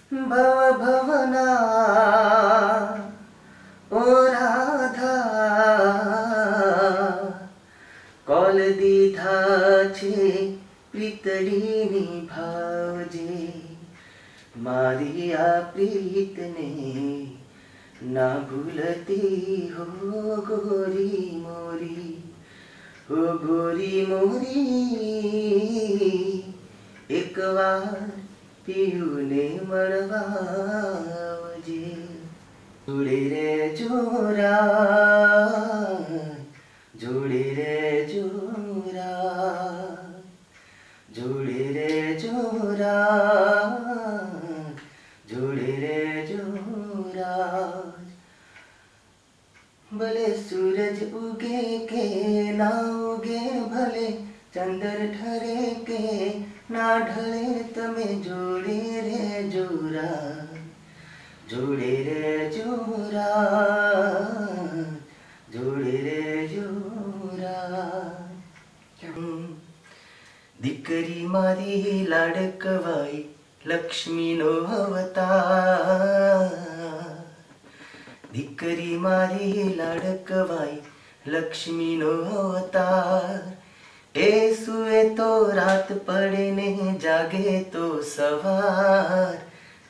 भव भवना ओ राधा कॉल दीधा छे प्रीतड़ीनी भावजे मारी आ प्रीत ने ना भूलती हो गोरी मोरी हो गोरी मोरी एक बार पीयूने मळवावजे जोड़े रे जोरा जोड़े रे जोरा जोड़े रे जोरा जोड़े रे जोरा भले सूरज उगे के ना उगे भले चंदर ढरे के ना ढले तमे जोड़े रे जोरा जोड़े रे जोरा जोड़े रे जोरा दीकरी मारी लाडकवाई लक्ष्मी नो अवतार दीकरी मारी लाडकवाई लक्ष्मी नो अवतार ए सुए तो रात पड़े ने जागे तो सवार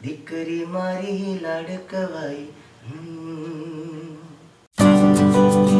दीकरी मारी लाडकवाई